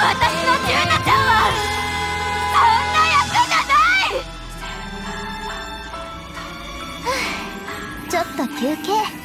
私のジュナちゃんはそんな役じゃない。 ちょっと休憩。